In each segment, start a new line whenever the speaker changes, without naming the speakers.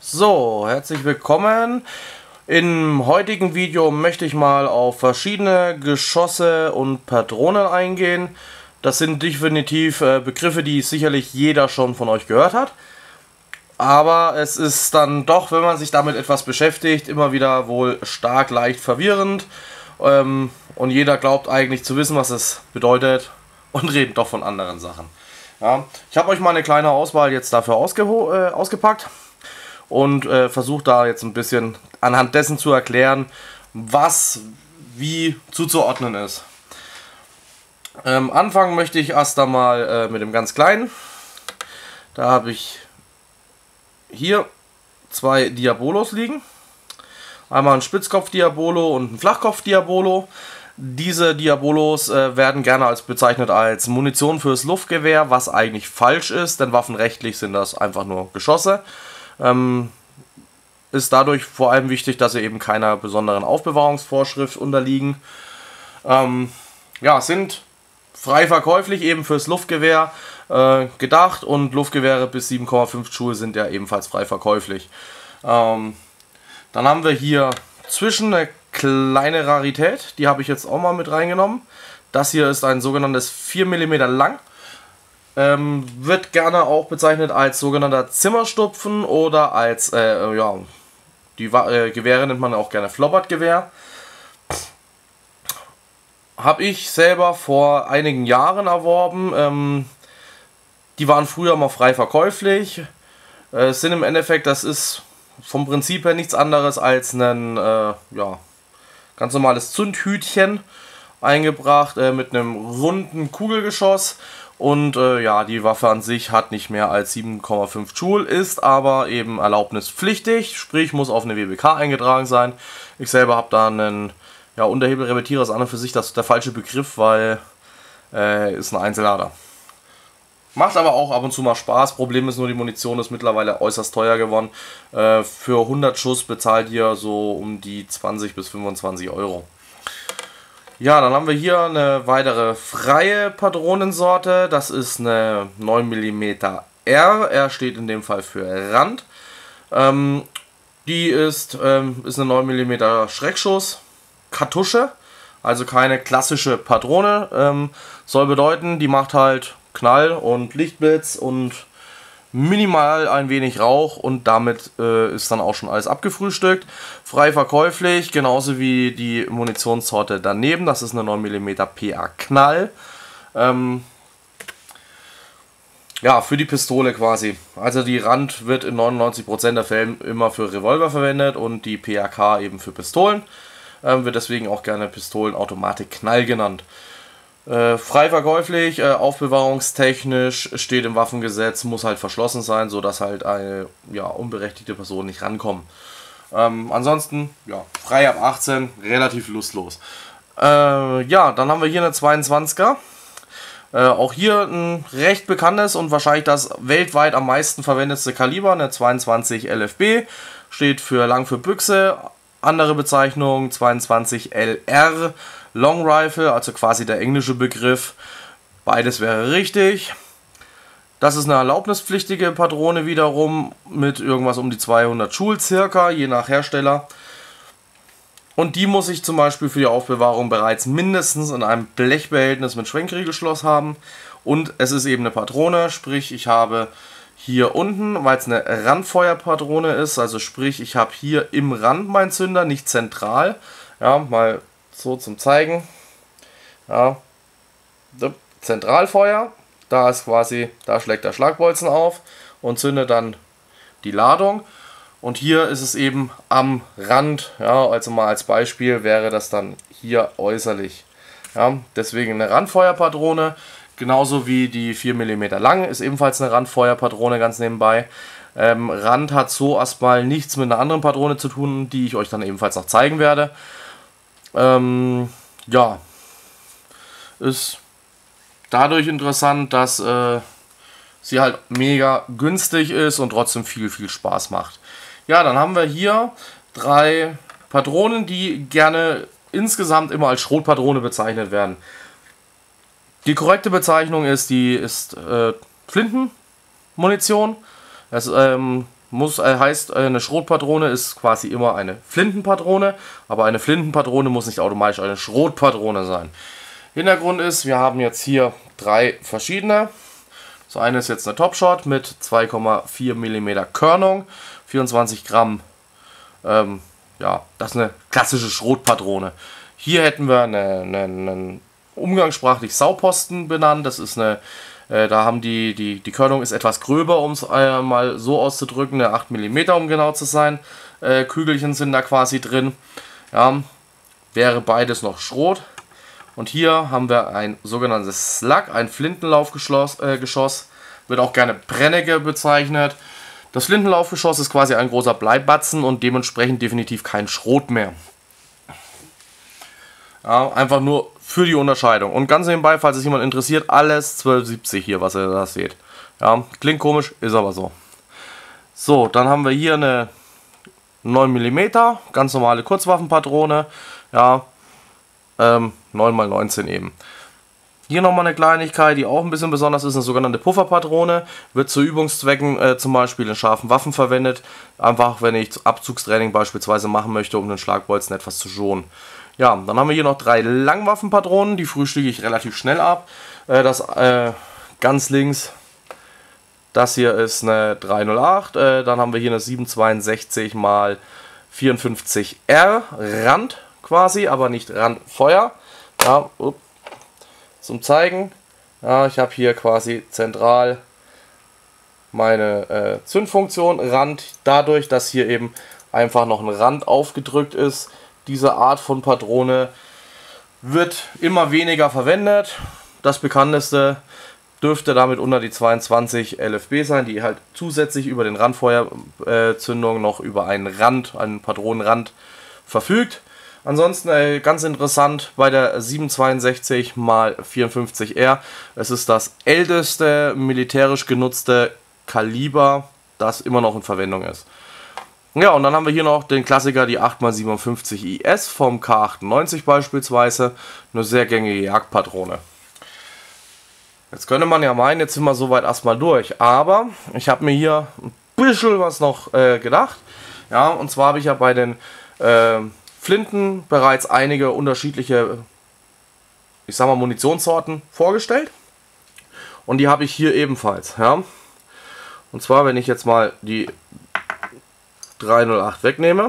So, herzlich willkommen. Im heutigen Video möchte ich mal auf verschiedene Geschosse und Patronen eingehen. Das sind definitiv Begriffe, die sicherlich jeder schon von euch gehört hat. Aber es ist dann doch, wenn man sich damit etwas beschäftigt, immer wieder wohl stark leicht verwirrend. Und jeder glaubt eigentlich zu wissen, was es bedeutet und redet doch von anderen Sachen. Ja, ich habe euch mal eine kleine Auswahl jetzt dafür ausgepackt. Und versucht da jetzt ein bisschen anhand dessen zu erklären, was wie zuzuordnen ist. Anfangen möchte ich erst einmal mit dem ganz kleinen. Da habe ich hier zwei Diabolos liegen. Einmal ein Spitzkopf-Diabolo und ein Flachkopf-Diabolo. Diese Diabolos werden gerne bezeichnet als Munition fürs Luftgewehr, was eigentlich falsch ist, denn waffenrechtlich sind das einfach nur Geschosse. Ist dadurch vor allem wichtig, dass sie eben keiner besonderen Aufbewahrungsvorschrift unterliegen. Ja, sind frei verkäuflich eben fürs Luftgewehr gedacht und Luftgewehre bis 7,5 Joule sind ja ebenfalls frei verkäuflich. Dann haben wir hier zwischen eine kleine Rarität, die habe ich jetzt auch mal mit reingenommen. Das hier ist ein sogenanntes 4 mm lang. Wird gerne auch bezeichnet als sogenannter Zimmerstupfen oder als, ja, die Gewehre nennt man auch gerne Flobbertgewehr. Habe ich selber vor einigen Jahren erworben. Die waren früher mal frei verkäuflich. Sind im Endeffekt, das ist vom Prinzip her nichts anderes als ein ja, ganz normales Zündhütchen eingebracht mit einem runden Kugelgeschoss. Und ja, die Waffe an sich hat nicht mehr als 7,5 Joule, ist aber eben erlaubnispflichtig, sprich muss auf eine WBK eingetragen sein. Ich selber habe da einen, ja, Unterhebelrepettierer ist an und für sich der falsche Begriff, weil ist ein Einzellader. Macht aber auch ab und zu mal Spaß. Problem ist nur, die Munition ist mittlerweile äußerst teuer geworden. Für 100 Schuss bezahlt ihr so um die 20 bis 25 Euro. Ja, dann haben wir hier eine weitere freie Patronensorte. Das ist eine 9 mm R. R steht in dem Fall für Rand. Die ist eine 9 mm Schreckschuss Kartusche. Also keine klassische Patrone. Soll bedeuten, die macht halt Knall und Lichtblitz und minimal ein wenig Rauch und damit ist dann auch schon alles abgefrühstückt. Frei verkäuflich, genauso wie die Munitionssorte daneben. Das ist eine 9 mm PA Knall. Ja, für die Pistole quasi. Also die Rand wird in 99% der Fälle immer für Revolver verwendet und die PAK eben für Pistolen. Wird deswegen auch gerne Pistolenautomatik Knall genannt. Frei verkäuflich, aufbewahrungstechnisch steht im Waffengesetz, muss halt verschlossen sein, sodass halt eine, ja, unberechtigte Person nicht rankommt. Ansonsten, ja, frei ab 18, relativ lustlos. Ja, dann haben wir hier eine 22er. Auch hier ein recht bekanntes und wahrscheinlich das weltweit am meisten verwendetste Kaliber, eine 22 LFB, steht für lang für Büchse, andere Bezeichnung 22 LR. Long Rifle, also quasi der englische Begriff. Beides wäre richtig. Das ist eine erlaubnispflichtige Patrone wiederum mit irgendwas um die 200 Joule circa, je nach Hersteller. Und die muss ich zum Beispiel für die Aufbewahrung bereits mindestens in einem Blechbehältnis mit Schwenkriegelschloss haben. Und es ist eben eine Patrone, sprich ich habe hier unten, weil es eine Randfeuerpatrone ist, also sprich ich habe hier im Rand meinen Zünder, nicht zentral. Ja, mal so zum Zeigen. Ja. Zentralfeuer. Da ist quasi, da schlägt der Schlagbolzen auf und zündet dann die Ladung. Und hier ist es eben am Rand. Ja, also mal als Beispiel wäre das dann hier äußerlich. Ja, deswegen eine Randfeuerpatrone. Genauso wie die 4 mm lang ist ebenfalls eine Randfeuerpatrone ganz nebenbei. Rand hat so erstmal nichts mit einer anderen Patrone zu tun, die ich euch dann ebenfalls noch zeigen werde. Ja, ist dadurch interessant, dass sie halt mega günstig ist und trotzdem viel Spaß macht. Ja, dann haben wir hier 3 Patronen, die gerne insgesamt immer als Schrotpatrone bezeichnet werden. Die korrekte Bezeichnung ist, Flintenmunition. Das heißt, eine Schrotpatrone ist quasi immer eine Flintenpatrone, aber eine Flintenpatrone muss nicht automatisch eine Schrotpatrone sein. Hintergrund ist, wir haben jetzt hier 3 verschiedene. Das eine ist jetzt eine Top Shot mit 2,4 mm Körnung, 24 Gramm. Ja, das ist eine klassische Schrotpatrone. Hier hätten wir einen umgangssprachlich Sauposten benannt. Das ist eine, da haben die Körnung ist etwas gröber, um es mal so auszudrücken, eine 8 mm, um genau zu sein. Kügelchen sind da quasi drin. Ja, wäre beides noch Schrot. Und hier haben wir ein sogenanntes Slug, ein Flintenlaufgeschoss, wird auch gerne Brennecke bezeichnet. Das Flintenlaufgeschoss ist quasi ein großer Bleibatzen und dementsprechend definitiv kein Schrot mehr. Ja, einfach nur für die Unterscheidung. Und ganz nebenbei, falls es jemand interessiert, alles 1270 hier, was ihr da seht. Ja, klingt komisch, ist aber so. So, dann haben wir hier eine 9 mm, ganz normale Kurzwaffenpatrone. Ja, 9x19 eben. Hier nochmal eine Kleinigkeit, die auch ein bisschen besonders ist, eine sogenannte Pufferpatrone. Wird zu Übungszwecken zum Beispiel in scharfen Waffen verwendet. Einfach, wenn ich Abzugstraining beispielsweise machen möchte, um den Schlagbolzen etwas zu schonen. Ja, dann haben wir hier noch 3 Langwaffenpatronen, die frühstücke ich relativ schnell ab. Ganz links, das hier ist eine 308. Dann haben wir hier eine 762 x 54R Rand quasi, aber nicht Randfeuer. Ja, zum Zeigen. Ja, ich habe hier quasi zentral meine Zündfunktion, Rand, dadurch, dass hier eben einfach noch ein Rand aufgedrückt ist. Diese Art von Patrone wird immer weniger verwendet. Das bekannteste dürfte damit unter die 22 LFB sein, die halt zusätzlich über den Randfeuerzündung noch über einen Rand, einen Patronenrand verfügt. Ansonsten ganz interessant bei der 762 x 54R, es ist das älteste militärisch genutzte Kaliber, das immer noch in Verwendung ist. Ja, und dann haben wir hier noch den Klassiker, die 8x57 IS vom K98 beispielsweise, eine sehr gängige Jagdpatrone. Jetzt könnte man ja meinen, jetzt sind wir soweit erstmal durch, aber ich habe mir hier ein bisschen was noch gedacht. Ja, und zwar habe ich ja bei den Flinten bereits einige unterschiedliche, ich sag mal, Munitionssorten vorgestellt. Und die habe ich hier ebenfalls. Ja. Und zwar, wenn ich jetzt mal die 308 wegnehme,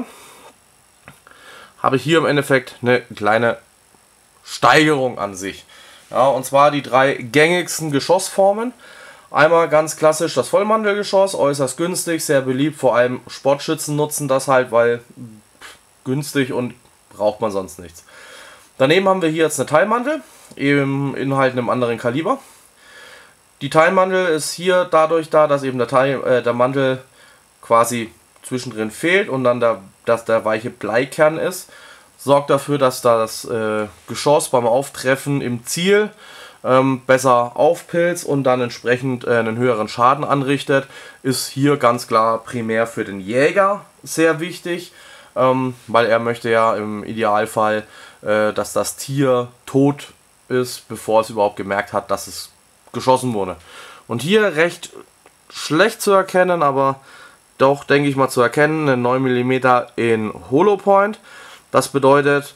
habe ich hier im Endeffekt eine kleine Steigerung an sich. Ja, und zwar die 3 gängigsten Geschossformen. Einmal ganz klassisch das Vollmantelgeschoss, äußerst günstig, sehr beliebt, vor allem Sportschützen nutzen das halt, weil günstig und braucht man sonst nichts. Daneben haben wir hier jetzt eine Teilmantel, eben in halt einem anderen Kaliber. Die Teilmantel ist hier dadurch da, dass eben der Mantel quasi zwischendrin fehlt und dann dass der weiche Bleikern ist. Sorgt dafür, dass das Geschoss beim Auftreffen im Ziel besser aufpilzt und dann entsprechend einen höheren Schaden anrichtet. Ist hier ganz klar primär für den Jäger sehr wichtig, weil er möchte ja im Idealfall, dass das Tier tot ist, bevor es überhaupt gemerkt hat, dass es geschossen wurde. Und hier recht schlecht zu erkennen, aber doch, denke ich mal, zu erkennen, eine 9 mm in Holopoint. Das bedeutet,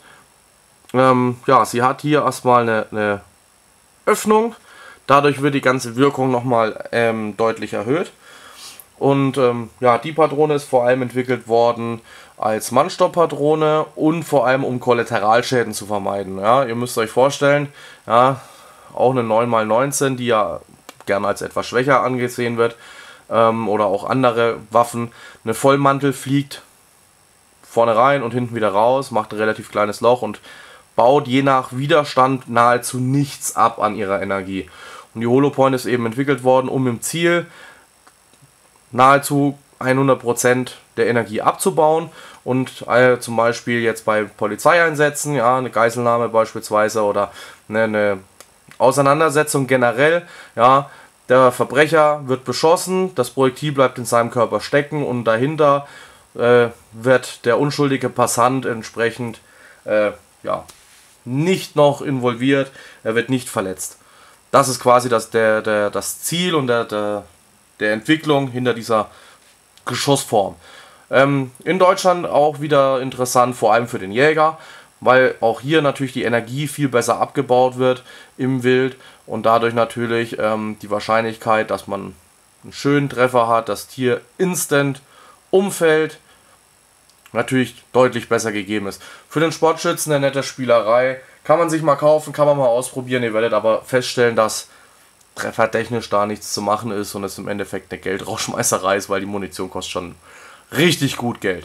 ja, sie hat hier erstmal eine Öffnung. Dadurch wird die ganze Wirkung nochmal deutlich erhöht. Und ja, die Patrone ist vor allem entwickelt worden als Mannstopp-Patrone und vor allem um Kollateralschäden zu vermeiden. Ja, ihr müsst euch vorstellen, ja, auch eine 9x19, die ja gerne als etwas schwächer angesehen wird, oder auch andere Waffen. Eine Vollmantel fliegt vorne rein und hinten wieder raus, macht ein relativ kleines Loch und baut je nach Widerstand nahezu nichts ab an ihrer Energie. Und die Holopoint ist eben entwickelt worden, um im Ziel nahezu 100% der Energie abzubauen und zum Beispiel jetzt bei Polizeieinsätzen, ja, eine Geiselnahme beispielsweise oder eine Auseinandersetzung generell, ja, der Verbrecher wird beschossen, das Projektil bleibt in seinem Körper stecken und dahinter wird der unschuldige Passant entsprechend ja, nicht noch involviert, er wird nicht verletzt. Das ist quasi das Ziel und der Entwicklung hinter dieser Geschossform. In Deutschland auch wieder interessant, vor allem für den Jäger, weil auch hier natürlich die Energie viel besser abgebaut wird im Wild und dadurch natürlich die Wahrscheinlichkeit, dass man einen schönen Treffer hat, das Tier instant umfällt, natürlich deutlich besser gegeben ist. Für den Sportschützen eine nette Spielerei, kann man sich mal kaufen, kann man mal ausprobieren, ihr werdet aber feststellen, dass treffertechnisch da nichts zu machen ist und es im Endeffekt eine Geldrausschmeißerei ist, weil die Munition kostet schon richtig gut Geld.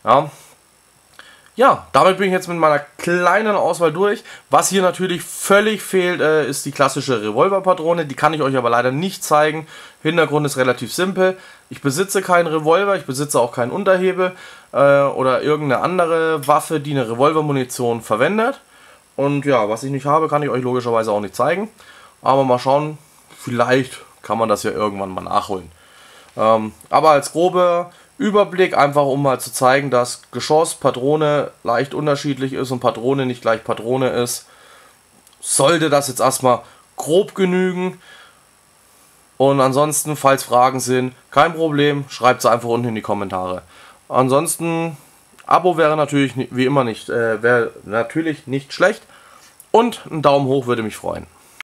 Ja, damit bin ich jetzt mit meiner kleinen Auswahl durch. Was hier natürlich völlig fehlt, ist die klassische Revolverpatrone. Die kann ich euch aber leider nicht zeigen. Hintergrund ist relativ simpel. Ich besitze keinen Revolver, ich besitze auch keinen Unterhebel oder irgendeine andere Waffe, die eine Revolvermunition verwendet. Und ja, was ich nicht habe, kann ich euch logischerweise auch nicht zeigen. Aber mal schauen, vielleicht kann man das ja irgendwann mal nachholen. Aber als grober Überblick, einfach um mal zu zeigen, dass Geschoss, Patrone leicht unterschiedlich ist und Patrone nicht gleich Patrone ist, sollte das jetzt erstmal grob genügen. Und ansonsten, falls Fragen sind, kein Problem, schreibt sie einfach unten in die Kommentare. Ansonsten, Abo wäre natürlich wie immer nicht, wäre natürlich nicht schlecht und ein Daumen hoch würde mich freuen.